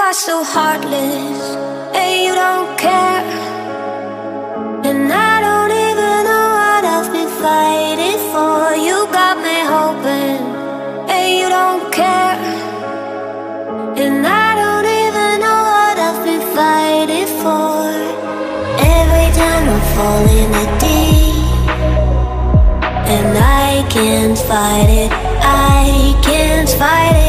are so heartless, and you don't care. And I don't even know what I've been fighting for. You got me hoping, and you don't care. And I don't even know what I've been fighting for. Every time I fall in the deep, and I can't fight it, I can't fight it.